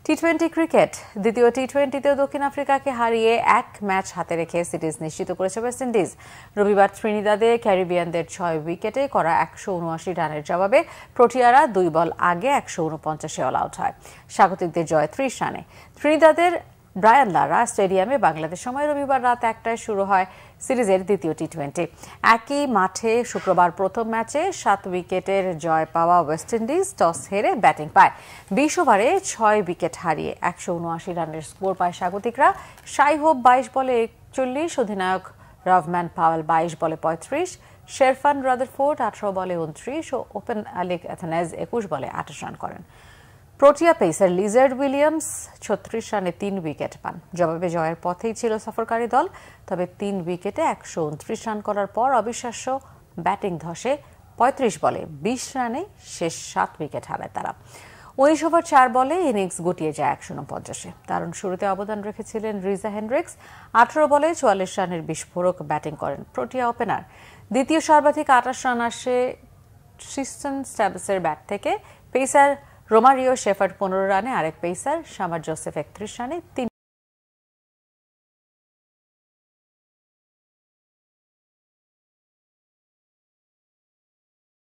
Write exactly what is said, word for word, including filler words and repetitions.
T twenty cricket দ্বিতীয় টি টোয়েন্টিতেও দক্ষিণ আফ্রিকাকে হারিয়ে এক ম্যাচ হাতে রেখে সিরিজ নিশ্চিত করেছে ওয়েস্ট ইন্ডিজ। রবিবার ত্রিনিদাদে ক্যারিবিয়ানদের ছয় উইকেটে করা একশো উনআশি রানের জবাবে প্রোটিয়ারা দুই বল আগে একশো উনপঞ্চাশে অল আউট হয়। স্বাগতিকদের জয় ত্রিশ রানে। ত্রিনিদাদের ব্রায়ান লারা স্টেডিয়ামে বাংলাদেশ সময় রবিবার রাত একটায় শুরু হয় সিরিজের দ্বিতীয় টি টোয়েন্টি। একই মাঠে শুক্রবার প্রথম ম্যাচে সাত উইকেটের জয় পাওয়া ওয়েস্ট ইন্ডিজ টস হেরে ব্যাটিং পায়। বিশ ওভারে ছয় উইকেট হারিয়ে একশো উনআশি রানের স্কোর পায় স্বাগতিকরা। শাই হোপ বাইশ বলে একচল্লিশ, অধিনায়ক রভম্যান পাওয়েল বাইশ বলে পঁয়ত্রিশ, শেরফান রাদারফোর্ড আঠারো বলে উনত্রিশ ও ওপেন আলিক অ্যাথেনেজ একুশ বলে আঠাশ রান করেন। প্রোটিয়া পেসার লিজার্ড উইলিয়ামস ছত্রিশ রানে তিন উইকেট পান। জবাবে জয়ের পথেই ছিল সফরকারী দল, তবে তিন উইকেটে একশো উনত্রিশ রান করার পর অবিশ্বাস্য ব্যাটিং ধসে পঁয়ত্রিশ বলে বিশ রানে শেষ সাত উইকেট হারায় তারা। উনিশ ওভার চার বলে ইনিংস গুটিয়ে যায় একশো উনপঞ্চাশে। দারুণ শুরুতে অবদান রেখেছিলেন রিজা হেন্ড্রিক্স। আঠারো বলে চুয়াল্লিশ রানের বিস্ফোরক ব্যাটিং করেন প্রোটিয়া ওপেনার। দ্বিতীয় সর্বাধিক আটাশ রান আসে ট্রিস্টন স্ট্যাবসের ব্যাট থেকে। পেসার রোমারিও শেফার্ড পনেরো রানে, আরেক পেসার শামার জোসেফ একত্রিশ রানে তিন